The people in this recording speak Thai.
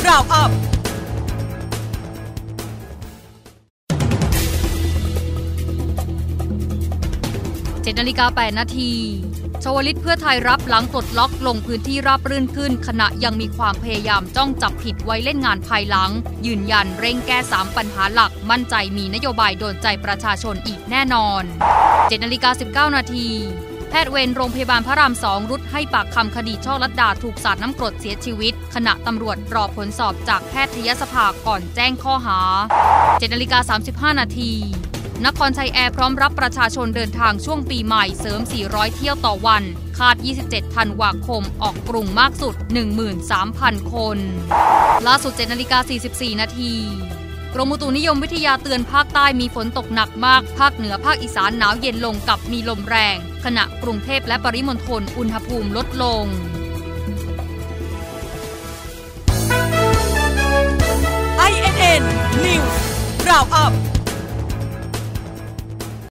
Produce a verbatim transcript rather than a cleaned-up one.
Round Upเจ็ดนาฬิกาแปดนาทีชวลิตเพื่อไทยรับหลังปลดล็อกลงพื้นที่ราบรื่นขึ้นขณะยังมีความพยายามจ้องจับผิดไว้เล่นงานภายหลังยืนยันเร่งแก้สามปัญหาหลักมั่นใจมีนโยบายโดนใจประชาชนอีกแน่นอน เจ็ดนาฬิกาสิบเก้านาทีแพทย์เวรโรงพยาบาลพระรามสองรุดให้ปากคำคดีช่อลัดดาถูกสาดน้ำกรดเสียชีวิตขณะตำรวจรอผลสอบจากแพทยสภาก่อนแจ้งข้อหา เจ็ดนาฬิกาสามสิบห้านาทีนครชัยแอร์พร้อมรับประชาชนเดินทางช่วงปีใหม่เสริมสี่ร้อยเที่ยวต่อวันคาดยี่สิบเจ็ดธันวาคมออกกรุงมากสุด หนึ่งหมื่นสามพัน คนล่าสุด เจ็ดนาฬิกาสี่สิบสี่นาทีกรมอุตุนิยมวิทยาเตือนภาคใต้มีฝนตกหนักมากภาคเหนือภาคอีสานหนาวเย็นลงกับมีลมแรงขณะกรุงเทพและปริมณฑลอุณหภูมิลดลง ไอ เอ็น เอ็น News Round Up